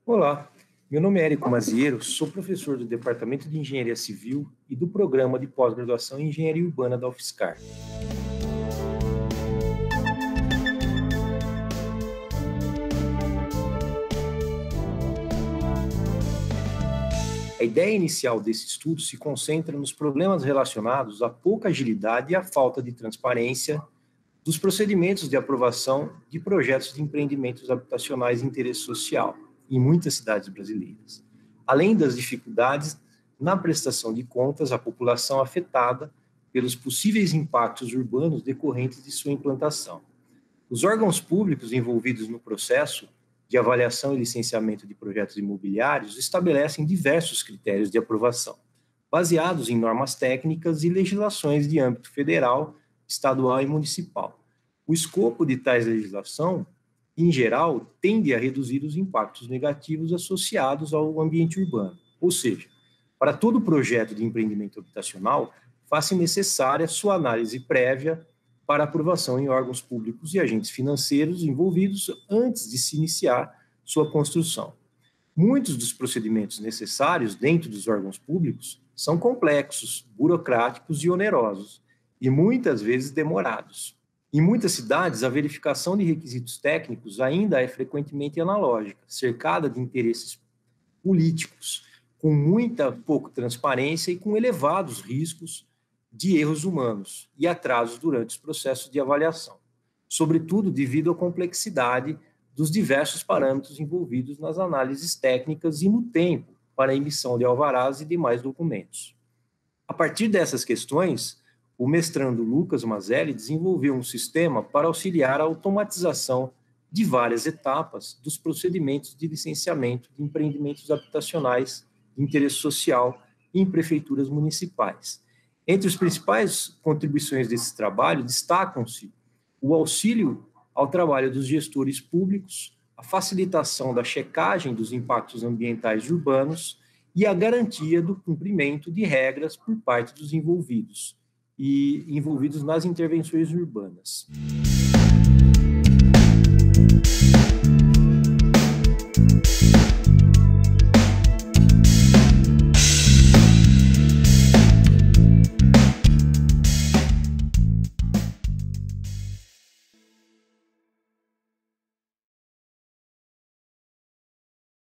Olá, meu nome é Érico Maziero, sou professor do Departamento de Engenharia Civil e do Programa de Pós-Graduação em Engenharia Urbana da UFSCar. A ideia inicial desse estudo se concentra nos problemas relacionados à pouca agilidade e à falta de transparência dos procedimentos de aprovação de projetos de empreendimentos habitacionais de interesse social em muitas cidades brasileiras, além das dificuldades na prestação de contas à população afetada pelos possíveis impactos urbanos decorrentes de sua implantação. Os órgãos públicos envolvidos no processo de avaliação e licenciamento de projetos imobiliários estabelecem diversos critérios de aprovação, baseados em normas técnicas e legislações de âmbito federal, estadual e municipal. O escopo de tais legislação, em geral, tende a reduzir os impactos negativos associados ao ambiente urbano, ou seja, para todo projeto de empreendimento habitacional, faz-se necessária sua análise prévia para aprovação em órgãos públicos e agentes financeiros envolvidos antes de se iniciar sua construção. Muitos dos procedimentos necessários dentro dos órgãos públicos são complexos, burocráticos e onerosos, e muitas vezes demorados. Em muitas cidades, a verificação de requisitos técnicos ainda é frequentemente analógica, cercada de interesses políticos, com muita pouca transparência e com elevados riscos de erros humanos e atrasos durante os processos de avaliação, sobretudo devido à complexidade dos diversos parâmetros envolvidos nas análises técnicas e no tempo para a emissão de alvarás e demais documentos. A partir dessas questões, o mestrando Lucas Mazelli desenvolveu um sistema para auxiliar a automatização de várias etapas dos procedimentos de licenciamento de empreendimentos habitacionais de interesse social em prefeituras municipais. Entre as principais contribuições desse trabalho, destacam-se o auxílio ao trabalho dos gestores públicos, a facilitação da checagem dos impactos ambientais urbanos e a garantia do cumprimento de regras por parte dos envolvidos nas intervenções urbanas.